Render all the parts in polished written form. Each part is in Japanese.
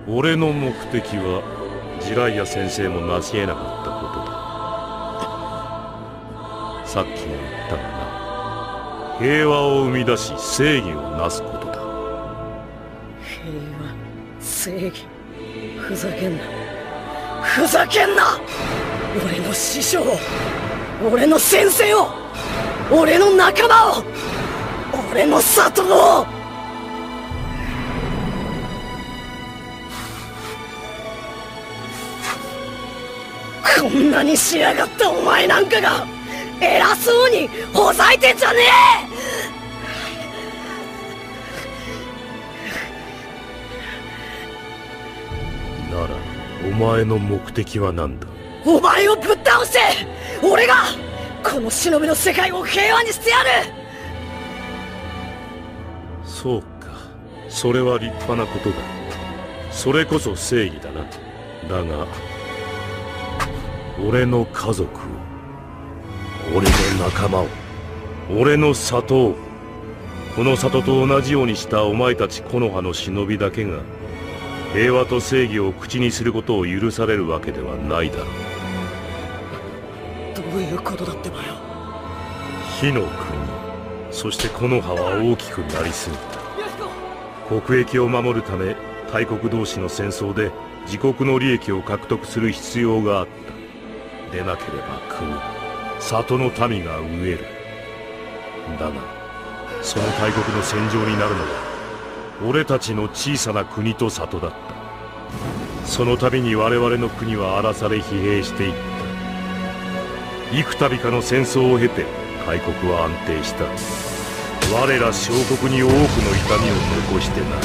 俺の目的はジライア先生も成し得なかったことだ。さっきも言ったがな、平和を生み出し正義をなすことだ。 平和、正義、ふざけんな、ふざけんな。俺の師匠を、俺の先生を、俺の仲間を、俺の里を。こんなに仕上がったお前なんかが偉そうにほざいてんじゃねえ。ならお前の目的は何だ。 お前をぶっ倒して俺がこの忍びの世界を平和にしてやる。 そうか、それは立派なことだ。それこそ正義だな。だが俺の家族を、俺の仲間を、俺の里を、この里と同じようにしたお前たち木の葉の忍びだけが平和と正義を口にすることを許されるわけではないだろう。 どういうことだってばよ。 火の国、そして木の葉は大きくなりすぎた。国益を守るため大国同士の戦争で自国の利益を獲得する必要があった。でなければ国、里の民が飢える。だがその大国の戦場になるのは俺たちの小さな国と里だった。その度に我々の国は荒らされ疲弊していった。幾度かの戦争を経て大国は安定した。我ら小国に多くの痛みを残してな。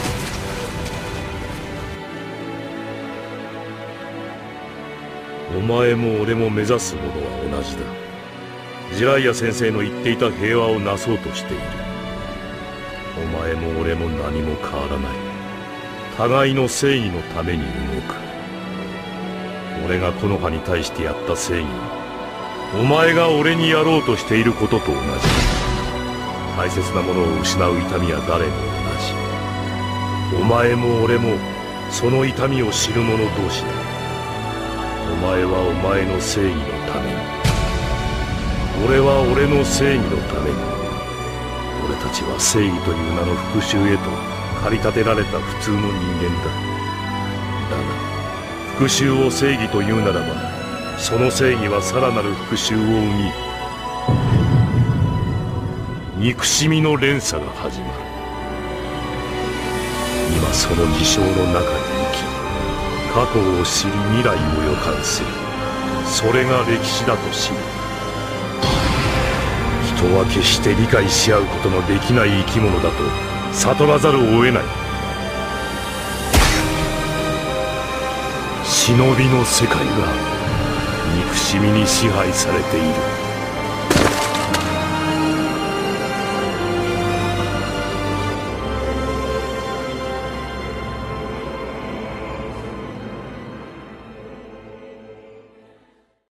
お前も俺も目指すものは同じだ。ジライア先生の言っていた平和をなそうとしている。お前も俺も何も変わらない。互いの正義のために動く。俺が木の葉に対してやった正義はお前が俺にやろうとしていることと同じ。大切なものを失う痛みは誰も同じ。お前も俺もその痛みを知る者同士だ。お前はお前の正義のために、俺は俺の正義のために。俺たちは正義という名の復讐へと駆り立てられた普通の人間だ。だが復讐を正義というならば、その正義はさらなる復讐を生み、憎しみの連鎖が始まる。今その事象の中に生き、過去を知り未来を予感する。それが歴史だと知る。人は決して理解し合うことのできない生き物だと悟らざるを得ない。忍びの世界が憎しみに支配されている。